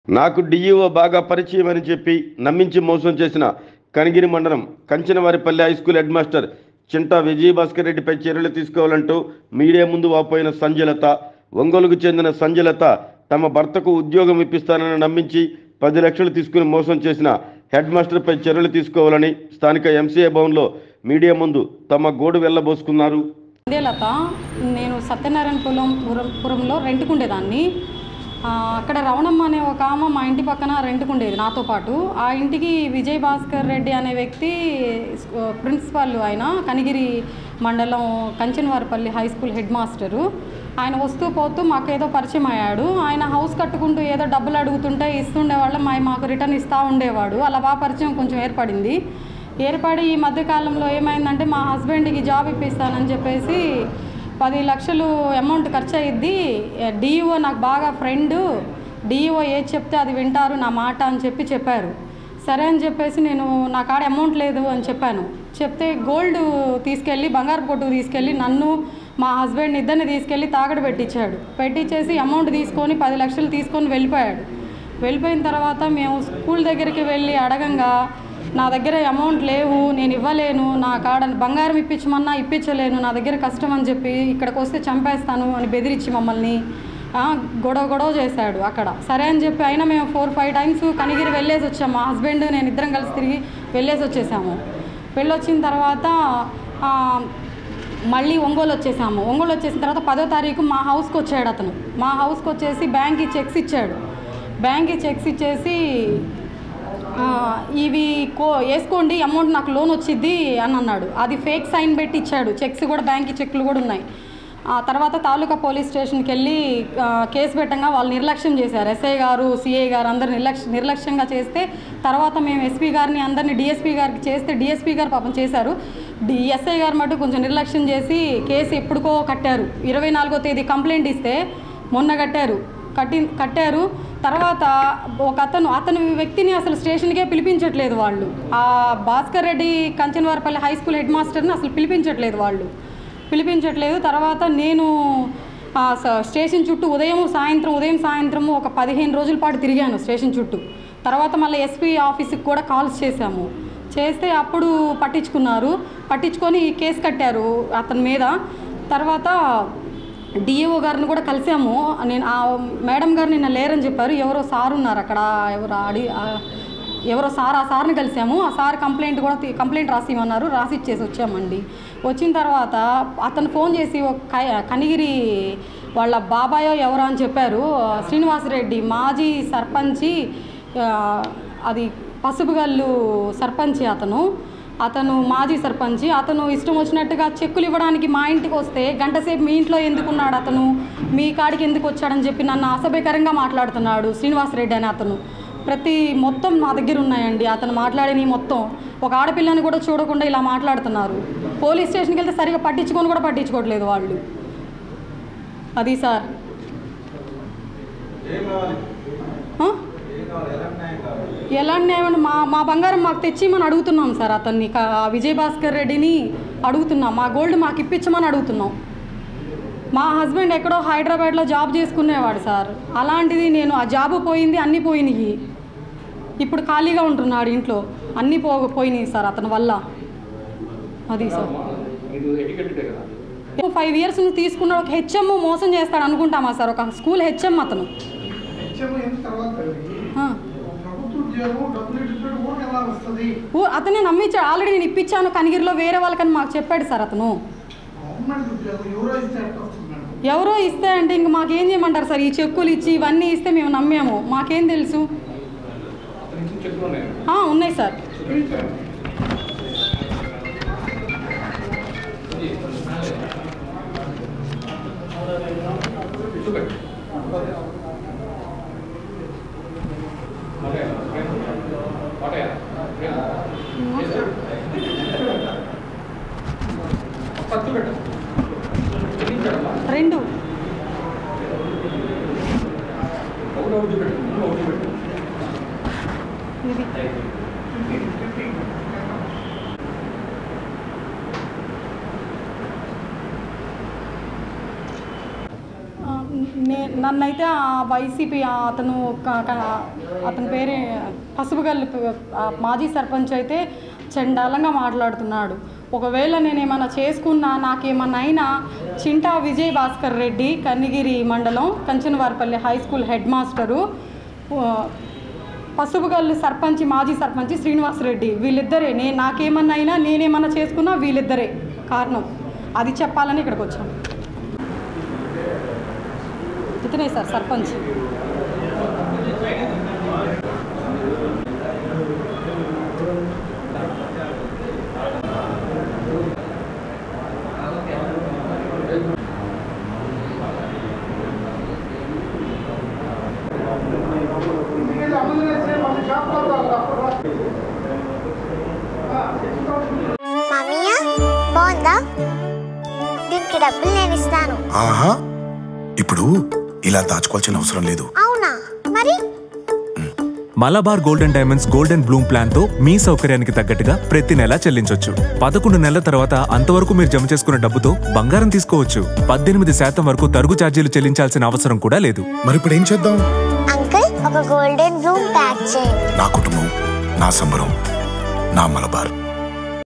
నాకు డీఈఓ బాగా పరిచయం అని చెప్పి నమ్మించి మోసం చేసిన కనిగిరి మండలం Kanchanavaripalli high school head master Chinta Vijayabhaskar రెడ్డిపై చర్యలు తీసుకోవాలంటూ మీడియా ముందు వాపోయిన సంజయలత, ఒంగోలుకు చెందిన సంజయలత తమ భర్తకు ఉద్యోగం ఇప్పిస్తానని నమ్మించి 10 లక్షలు తీసుకుని మోసం చేసిన హెడ్ మాస్టర్పై చర్యలు తీసుకోవాలని స్థానిక ఎంసీఏ భవన్లో మీడియా ముందు తమ గోడు వెళ్లబోసుకున్నారు. సంజయలత, నేను సత్యనారాయణపురంలో రెంట్కుండేదాన్ని. అక్కడ రవణమ్మ అనే ఒక ఆమె మా ఇంటి పక్కన రెంట్కుండేది నాతో పాటు. ఆ ఇంటికి విజయభాస్కర్ రెడ్డి అనే వ్యక్తి ప్రిన్సిపాల్, ఆయన కనిగిరి మండలం Kanchanavaripalli high school head master. ఆయన వస్తూ పోతూ మాకేదో పరిచయం అయ్యాడు. ఆయన హౌస్ కట్టుకుంటూ ఏదో డబ్బులు అడుగుతుంటే ఇస్తుండేవాళ్ళం, మాకు రిటర్న్ ఇస్తూ ఉండేవాడు. అలా బాగా పరిచయం కొంచెం ఏర్పడి ఈ మధ్యకాలంలో ఏమైందంటే మా హస్బెండ్కి జాబ్ ఇప్పిస్తానని చెప్పేసి 10 లక్షలు అమౌంట్ ఖర్చు అయ్యిద్ది, డీఈఓ నాకు బాగా ఫ్రెండు, డీఈఓ ఏది చెప్తే అది వింటారు నా మాట అని చెప్పారు. సరే అని చెప్పేసి నేను నా కాడ అమౌంట్ లేదు అని చెప్పాను. చెప్తే గోల్డ్ తీసుకెళ్ళి, బంగారు పొట్టు తీసుకెళ్ళి నన్ను మా హస్బెండ్ ఇద్దరిని తీసుకెళ్ళి తాకట్టు పెట్టించేసి అమౌంట్ తీసుకొని 10 లక్షలు తీసుకొని వెళ్ళిపోయాడు. వెళ్ళిపోయిన తర్వాత మేము స్కూల్ దగ్గరికి వెళ్ళి అడగంగా నా దగ్గర అమౌంట్ లేవు, నేను ఇవ్వలేను, నా కాడ బంగారం ఇప్పించమన్నా ఇప్పించలేను, నా దగ్గర కష్టం అని చెప్పి ఇక్కడికి వస్తే చంపేస్తాను అని బెదిరించి మమ్మల్ని గొడవ చేశాడు అక్కడ. సరే అని చెప్పి అయినా మేము 4-5 టైమ్స్ కనిగిరి వెళ్ళేసి వచ్చాము. మా హస్బెండ్ నేను ఇద్దరం కలిసి తిరిగి వెళ్ళేసి వచ్చేసాము. వెళ్ళొచ్చిన తర్వాత మళ్ళీ ఒంగోలు వచ్చేసిన తర్వాత 10వ తారీఖు మా హౌస్కి వచ్చాడు అతను. మా హౌస్కి వచ్చేసి బ్యాంక్కి చెక్స్ ఇచ్చేసి ఇవి వేసుకోండి, అమౌంట్ నాకు లోన్ వచ్చింది అని అన్నాడు. అది ఫేక్ సైన్ పెట్టి ఇచ్చాడు. చెక్స్ కూడా, బ్యాంక్ చెక్లు కూడా ఉన్నాయి. తర్వాత తాలూకా పోలీస్ స్టేషన్కి వెళ్ళి కేసు పెట్టంగా వాళ్ళు నిర్లక్ష్యం చేశారు. ఎస్ఐ గారు, సిఐ గారు అందరు నిర్లక్ష్యంగా చేస్తే తర్వాత మేము ఎస్పీ గారిని అందరినీ డిఎస్పీ గారికి చేస్తే డిఎస్పీ గారు పాపం చేశారు. ఎస్ఐ గారు మటు కొంచెం నిర్లక్ష్యం చేసి కేసు ఎప్పుడుకో కట్టారు. 24వ తేదీ కంప్లైంట్ ఇస్తే మొన్న కట్టారు. తర్వాత ఒక అతను వ్యక్తిని అసలు స్టేషన్కే పిలిపించట్లేదు వాళ్ళు. ఆ Bhaskar Reddy Kanchanavaripalli high school head మాస్టర్ని అసలు పిలిపించట్లేదు. తర్వాత నేను స్టేషన్ చుట్టూ ఉదయం సాయంత్రం ఒక 15 రోజుల పాటు తిరిగాను స్టేషన్ చుట్టూ. తర్వాత మళ్ళీ ఎస్పీ ఆఫీస్కి కూడా కాల్స్ చేస్తే అప్పుడు పట్టించుకొని కేసు కట్టారు అతని మీద. తర్వాత డిఈఓ గారిని కూడా కలిసాము. నేను ఆ మేడం గారు నిన్న లేరని చెప్పారు. ఎవరో సార్ ఉన్నారు అక్కడ, ఎవరో సార్, ఆ సార్ని కలిసాము. ఆ సార్ కంప్లైంట్ రాసిమన్నారు, రాసి ఇచ్చేసి వచ్చామండి. వచ్చిన తర్వాత అతను ఫోన్ చేసి కనిగిరి వాళ్ళ బాబాయో ఎవరో అని చెప్పారు. శ్రీనివాసరెడ్డి మాజీ సర్పంచి, అది పసుపుగల్లు సర్పంచి అతను మాజీ సర్పంచి. అతను ఇష్టం వచ్చినట్టుగా చెక్కులు ఇవ్వడానికి మా ఇంటికి వస్తే గంటసేపు మీ ఇంట్లో ఎందుకున్నాడు, అతను మీ కాడికి ఎందుకు వచ్చాడని చెప్పి నన్ను అసభ్యకరంగా మాట్లాడుతున్నాడు శ్రీనివాసరెడ్డి అని అతను. మొత్తం నా దగ్గర ఉన్నాయండి అతను మాట్లాడినవి మొత్తం. ఒక ఆడపిల్లని కూడా చూడకుండా ఇలా మాట్లాడుతున్నారు. పోలీస్ స్టేషన్కి వెళ్తే సరిగా పట్టించుకోవట్లేదు వాళ్ళు. అది సార్ ఎలా న్యాయం? మా బంగారం మాకు తెచ్చిమని అడుగుతున్నాం సార్. అతన్ని విజయభాస్కర్ రెడ్డిని అడుగుతున్నాం. మా గోల్డ్ మాకు ఇప్పించమని అడుగుతున్నాం. మా హస్బెండ్ ఎక్కడో హైదరాబాద్లో జాబ్ చేసుకునేవాడు సార్. అలాంటిది నేను ఆ జాబు పోయింది, అన్నీ పోయినాయి. ఇప్పుడు ఖాళీగా ఉంటున్నాడు ఇంట్లో. అన్నీ పోయినాయి సార్ అతని వల్ల. అది సార్ 5 years తీసుకున్న ఒక హెచ్ఎం మోసం చేస్తాడు అనుకుంటామా సార్? ఒక స్కూల్ హెచ్ఎం అతను. అతనే నమ్మించాడు. ఆల్రెడీ నేను ఇప్పించాను కనిగిరిలో వేరే వాళ్ళకని మాకు చెప్పాడు సార్ అతను. ఎవరో ఇస్తే అంటే ఇంక మాకేం చేయమంటారు సార్? ఈ చెక్కులు ఇచ్చి ఇవన్నీ ఇస్తే మేము నమ్మాము, మాకేం తెలుసు? ఉన్నాయి సార్. రెండు నన్నైతే ఆ వైసీపీ అతని పేరే పసుపుగల్లి మాజీ సర్పంచ్ అయితే చండాలంగా మాట్లాడుతున్నాడు. ఒకవేళ నేను ఏమైనా చేసుకున్నా, నాకేమన్నా అయినా చింటా విజయ్ భాస్కర్ రెడ్డి కనిగిరి మండలం Kanchanavaripalli high school head master, Pasupugalli sarpanch మాజీ సర్పంచ్ శ్రీనివాసరెడ్డి వీళ్ళిద్దరే. నాకేమన్నా అయినా, నేనేమన్నా చేసుకున్నా వీళ్ళిద్దరే కారణం. అది చెప్పాలని ఇక్కడికి వచ్చాం. ఇతనే సార్ సర్పంచ్. మామయ్య బాగుందా? దీనికి డబ్బులు నేను ఇస్తాను. ఆహా, ఇప్పుడు ఇలా దాచుకోవాల్సిన అవసరం లేదు. అవునా? మరి Malabar golden diamonds golden bloom plan తో మీ సౌకర్యానికి తగ్గట్టుగా ప్రతి నెల చెల్లించొచ్చు. 11 నెలల తర్వాత అంతవరకు మీరు జమ చేసుకున్న డబ్బుతో బంగారం తీసుకోవచ్చు. 18% వరకు తరుగు ఛార్జీలు చెల్లించాల్సిన అవసరం కూడా లేదు. మరి ఇప్పుడు ఏం చేద్దాం? అంకుల్, ఒక గోల్డెన్ బ్లూమ్ ప్యాక్ చేయండి. నా కుటుంబం, నా సంబరం, నా మలబార్.